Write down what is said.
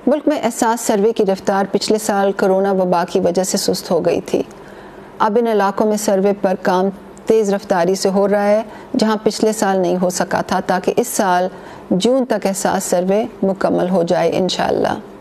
मुल्क में एहसास सर्वे की रफ्तार पिछले साल कोरोना वबा की वजह से सुस्त हो गई थी। अब इन इलाकों में सर्वे पर काम तेज़ रफ्तारी से हो रहा है, जहां पिछले साल नहीं हो सका था, ताकि इस साल जून तक एहसास सर्वे मुकम्मल हो जाए इंशाअल्लाह।